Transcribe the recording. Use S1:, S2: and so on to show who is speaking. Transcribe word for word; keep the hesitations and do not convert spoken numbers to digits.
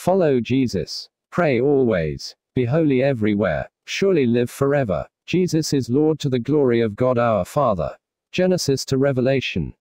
S1: Follow Jesus. Pray always. Be holy everywhere. Surely live forever. Jesus is Lord to the glory of God our Father. Genesis to Revelation.